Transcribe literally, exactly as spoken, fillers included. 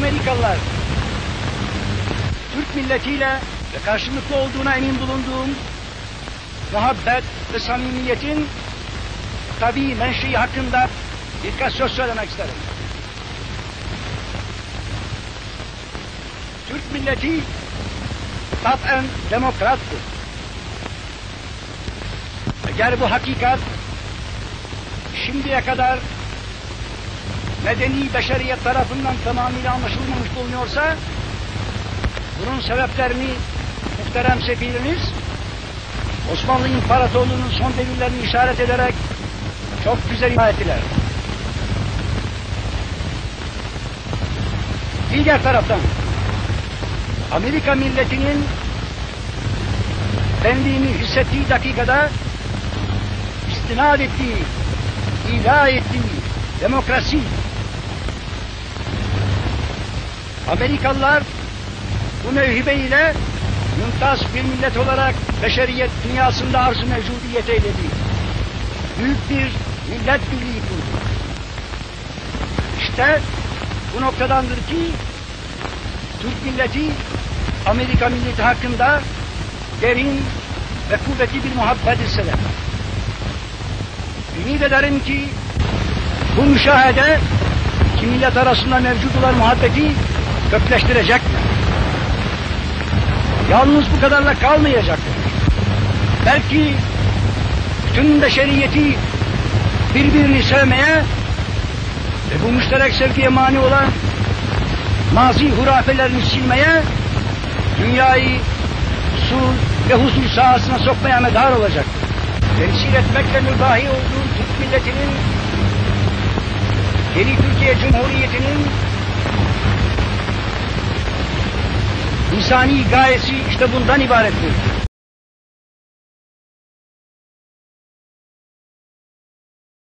Amerikalılar, Türk milletiyle ve karşılıklı olduğuna emin bulunduğum muhabbet ve samimiyetin tabii menşei hakkında birkaç söz söylemek isterim. Türk milleti taten demokrattır. Eğer bu hakikat şimdiye kadar medeni beşeriyet tarafından tamamıyla anlaşılmamış bulunuyorsa, bunun sebeplerini muhterem sefirimiz Osmanlı İmparatorluğu'nun son devirlerini işaret ederek çok güzel ifade ettiler. Diğer taraftan Amerika milletinin benliğini hissettiği dakikada istinad ettiği, ilah ettiği demokrasi, Amerikalılar bu mevhibe ile mümtaz bir millet olarak beşeriyet dünyasında arz-ı mevcudiyet eyledi. Büyük bir millet birliği kurdu. İşte bu noktadandır ki Türk milleti Amerika milleti hakkında derin ve kuvvetli bir muhabbet hisseder. Ümit ederim ki bu müşahede iki millet arasında mevcut olan muhabbeti kökleştirecektir. Yalnız bu kadarla kalmayacaktır. Belki bütün beşeriyeti birbirini sevmeye ve bu müşterek sevgiye mani olan mazi hurafelerini silmeye, dünyayı sulh ve huzur sahasına sokmaya medar olacaktır. Temsil etmekle mübahi olduğu Türk milletinin, yeni Türkiye Cumhuriyeti'nin insani gayesi işte bundan ibarettir.